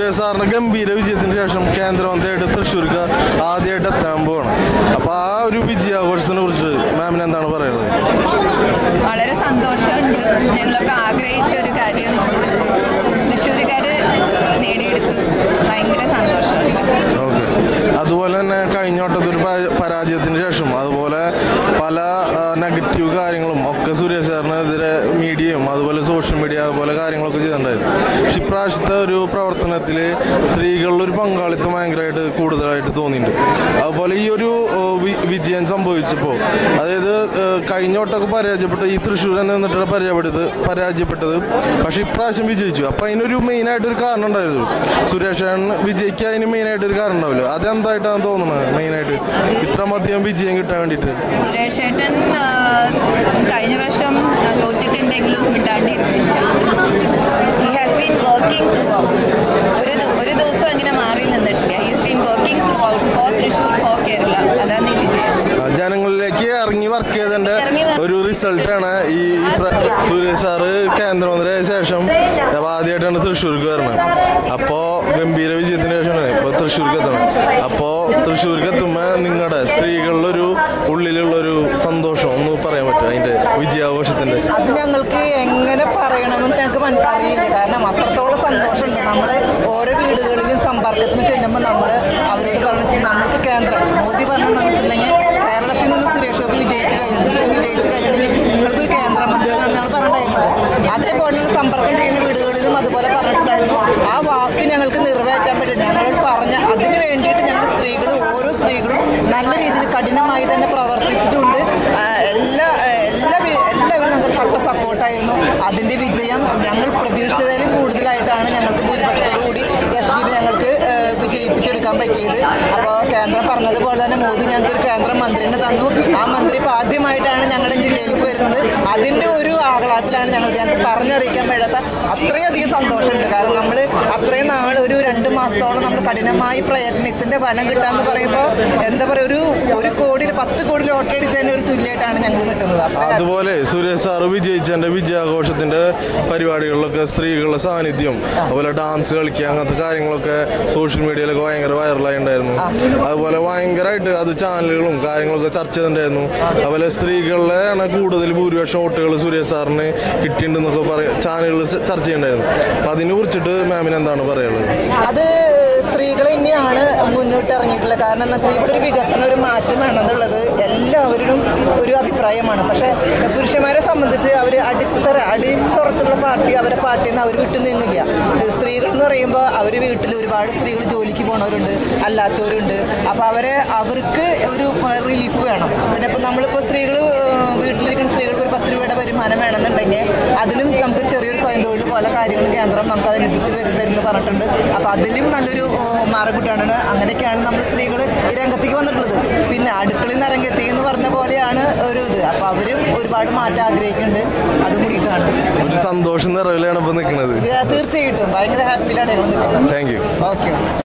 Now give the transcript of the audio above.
സുരേഷ് സാറിന്റെ ഗംഭീര വിജയത്തിന് ശേഷം കേന്ദ്രമന്ത്രിയായിട്ട് തൃശ്ശൂർക്ക് ആദ്യമായിട്ട് എത്താൻ പോവാണ്. അപ്പോൾ ആ ഒരു വിജയാഘോഷത്തിനെ കുറിച്ച് മാമിന് എന്താണ് പറയുന്നത്? വളരെ സന്തോഷമുണ്ട്. ഞങ്ങളൊക്കെ ആഗ്രഹിച്ച ഒരു കാര്യം തൃശ്ശൂരുകാർ നേടിയെടുത്തു. ഭയങ്കര സന്തോഷമുണ്ട്. ഓക്കെ. അതുപോലെ തന്നെ കഴിഞ്ഞ വട്ടത്തൊരു പരാജയത്തിന് ശേഷം അതുപോലെ പല നെഗറ്റീവ് കാര്യങ്ങളും ഒക്കെ സുരേഷ് സാറിനെതിരെ മീഡിയയും അതുപോലെ സോഷ്യൽ മീഡിയ അതുപോലെ കാര്യങ്ങളൊക്കെ ചെയ്തിട്ടുണ്ടായിരുന്നു. പക്ഷെ ഇപ്രാവശ്യത്തെ ഒരു പ്രവർത്തനത്തിൽ സ്ത്രീകളുടെ ഒരു പങ്കാളിത്തം ഭയങ്കരമായിട്ട് കൂടുതലായിട്ട് തോന്നിയിട്ടുണ്ട്. അതുപോലെ ഈ ഒരു വിജയം സംഭവിച്ചപ്പോൾ അതായത് കഴിഞ്ഞ വട്ടമൊക്കെ പരാജയപ്പെട്ട ഈ തൃശ്ശൂർ നിന്നിട്ടാണ് പരാജയപ്പെട്ടത്. പക്ഷെ ഇപ്രാവശ്യം വിജയിച്ചു. അപ്പം അതിനൊരു മെയിനായിട്ടൊരു കാരണം ഉണ്ടായിരുന്നു. സുരേഷ് വിജയിക്കാൻ അതിന് മെയിനായിട്ടൊരു കാരണം ഉണ്ടാവില്ലോ. അതെന്തായിട്ടാണ് തോന്നുന്നത് മെയിനായിട്ട് ഇത്രമധികം വിജയം കിട്ടാൻ വേണ്ടിയിട്ട്? സുരേഷ് ഏട്ടൻ കഴിഞ്ഞ വർഷം തോറ്റിട്ടുണ്ടെങ്കിലും വിട്ടാണ്ടിരുന്നില്ല. He has been working throughout. ഒരു ദിവസം അങ്ങനെ മാറി നിന്നിട്ടില്ല. He has been working throughout for Thrissur, for Kerala. അതാണ് ഈ വിജയം. ജനങ്ങളിലേക്ക് ഇറങ്ങി വർക്ക് ചെയ്തതിൻ്റെ ഒരു റിസൾട്ടാണ് ഈ സുരേഷ് സാറ് കേന്ദ്രമന്ത്രിയായ ശേഷം ആദ്യമായിട്ടാണ് തൃശ്ശൂർക്ക് വരുന്നത്. അപ്പോൾ ഗംഭീര വിജയത്തിന് ശേഷമാണ് ഇപ്പോൾ തൃശ്ശൂർക്ക് എത്തണം. അപ്പോൾ തൃശ്ശൂർക്ക് എത്തുമ്പോൾ നിങ്ങളുടെ സ്ത്രീകളുടെ ഒരു ഉള്ളിലുള്ളൊരു സന്തോഷം ഒന്ന് പറയാൻ പറ്റും അതിൻ്റെ വിജയാഘോഷത്തിൻ്റെ? അത് ഞങ്ങൾക്ക് എങ്ങനെ പറയണമെന്ന് ഞങ്ങൾക്ക് അറിയില്ല. കാരണം അത്രത്തോളം സന്തോഷമുണ്ട്. നമ്മൾ ഓരോ വീടുകളിലും സമ്പർക്കത്തിന് ചെല്ലുമ്പോൾ നമ്മൾ അവരോട് പറഞ്ഞു നമ്മൾക്ക് കേന്ദ്രം മോദി പറഞ്ഞു തന്നിട്ടുണ്ടെങ്കിൽ കേരളത്തിൽ നിന്ന് സുരേഷ് ഗോപി വിജയിച്ചു കഴിഞ്ഞിട്ടുണ്ടെങ്കിൽ നിങ്ങൾക്കൊരു കേന്ദ്രമന്ത്രിയാണ് ഞങ്ങൾ പറഞ്ഞിട്ടുണ്ടായിരുന്നത്. അതേപോലെ സമ്പർക്കം ചെയ്യുന്ന വീടുകളിലും അതുപോലെ പറഞ്ഞിട്ടുണ്ടായിരുന്നു. ആ വാക്ക് ഞങ്ങൾക്ക് നിറവേറ്റാൻ പറ്റും. ഞങ്ങളോട് പറഞ്ഞ അതിന് വേണ്ടിയിട്ട് ഞങ്ങൾ ഓരോ സ്ത്രീകളും നല്ല രീതിയിൽ കഠിനമായി തന്നെ പ്രവർത്തിച്ചിട്ടുണ്ട്. എല്ലാവരും ഞങ്ങൾക്ക് കട്ട സപ്പോർട്ടായിരുന്നു. അതിൻ്റെ വിജയം ഞങ്ങൾ പ്രതീക്ഷിച്ചതിലും കൂടുതലായിട്ടാണ് ഞങ്ങൾക്ക് ഭൂരിപക്ഷത്തോടുകൂടി SGB ഞങ്ങൾക്ക് വിജയിപ്പിച്ചെടുക്കാൻ പറ്റിയത്. അപ്പോൾ കേന്ദ്രം പറഞ്ഞതുപോലെ തന്നെ മോദി ഞങ്ങൾക്കൊരു കേന്ദ്ര മന്ത്രിനെ തന്നു. ആ മന്ത്രി ഇപ്പോൾ ആദ്യമായിട്ടാണ് ഞങ്ങളുടെ ജില്ലയിലേക്ക് വരുന്നത്. അതിൻ്റെ ഒരു ആഹ്ലാദത്തിലാണ് ഞങ്ങൾക്ക് പറഞ്ഞറിയിക്കാൻ പറ്റാത്ത അത്രയധികം സന്തോഷമുണ്ട്. കാരണം നമ്മൾ അത്രയും നാൾ ഒരു 2 മാസത്തോളം നമ്മൾ കഠിനമായി പ്രയത്നിച്ചതിൻ്റെ ഫലം കിട്ടാന്ന് പറയുമ്പോൾ എന്താ പറയുക, ഒരു കോടി 10 കോടി ലോട്ടറി അടിച്ചതിന് ഒരു തുല്യമായിട്ടാണ് ഞങ്ങൾ നിൽക്കുന്നത്. അതുപോലെ സുരേഷ് സാറ് വിജയിച്ചതിൻ്റെ വിജയാഘോഷത്തിൻ്റെ പരിപാടികളിലൊക്കെ സ്ത്രീകളുടെ സാന്നിധ്യം അതുപോലെ ഡാൻസ് കളിക്കുക അങ്ങനത്തെ കാര്യങ്ങളൊക്കെ സോഷ്യൽ മീഡിയയിലൊക്കെ ഭയങ്കര വൈറലായി ഉണ്ടായിരുന്നു. അതുപോലെ ഭയങ്കരമായിട്ട് അത് ചാനലുകളും കാര്യങ്ങളൊക്കെ ചർച്ച ചെയ്തിട്ടുണ്ടായിരുന്നു. അതുപോലെ സ്ത്രീകളുടെ കൂടുതൽ ഭൂരിപക്ഷം വോട്ടുകൾ സുരേഷ് സാറിന് കിട്ടിയിട്ടുണ്ടെന്നൊക്കെ ചാനലുകൾ ചർച്ച ചെയ്യുന്നുണ്ടായിരുന്നു. അപ്പം അതിനെ കുറിച്ചിട്ട് മാമിന് എന്താണ് പറയാനുള്ളത്? അത് സ്ത്രീകൾ തന്നെയാണ് മുന്നോട്ട് ഇറങ്ങിയിട്ടുള്ളത്. കാരണം എന്താ വെച്ചാൽ ഇവിടെ ഒരു വികസനം, ഒരു മാറ്റം വേണമെന്നുള്ളത് എല്ലാവരും ഒരു അഭിപ്രായമാണ്. പക്ഷേ പുരുഷന്മാരെ സംബന്ധിച്ച് അവർ അടിച്ചുറച്ചുള്ള പാർട്ടി അവരെ പാർട്ടിയിൽ നിന്ന് അവർ വിട്ടു നിന്നില്ല. സ്ത്രീകൾ എന്ന് പറയുമ്പോൾ അവർ വീട്ടിൽ ഒരുപാട് സ്ത്രീകൾ ജോലിക്ക് പോണവരുണ്ട്, അല്ലാത്തവരുണ്ട്. അപ്പോൾ അവർക്ക് ഒരു റിലീഫ് വേണം. പിന്നെ ഇപ്പം നമ്മളിപ്പോൾ വീട്ടിലിരിക്കുന്ന സ്ത്രീകൾക്ക് ഒരു 10 രൂപയുടെ വരുമാനം വേണമെന്നുണ്ടെങ്കിൽ അതിനും നമുക്ക് ചെറിയൊരു സ്വയം തൊഴിൽ പോലെ കാര്യങ്ങൾ കേന്ദ്രം നമുക്ക് അതിനെത്തിച്ച് തരുമെന്ന് പറഞ്ഞിട്ടുണ്ട്. അപ്പോൾ അതിലും നല്ലൊരു മാറുകൂട്ടാണ്. അങ്ങനെയൊക്കെയാണ് നമ്മൾ സ്ത്രീകൾ ഈ രംഗത്തേക്ക് വന്നിട്ടുള്ളത്. പിന്നെ അടുക്കളയിൽ നിന്ന് രംഗത്തേക്ക് എന്ന് പറഞ്ഞ പോലെയാണ് ഒരു ഇത്. അപ്പോൾ അവരും ഒരുപാട് മാറ്റം ആഗ്രഹിക്കുന്നുണ്ട്. അതും കൂടിയിട്ടാണ് ഒരു സന്തോഷം നിറവിലാണ് ഇപ്പോൾ നിൽക്കുന്നത്. തീർച്ചയായിട്ടും ഭയങ്കര ഹാപ്പിയിലാണ് ഞങ്ങൾ നിൽക്കുന്നത്. Thank you. ഓക്കെ.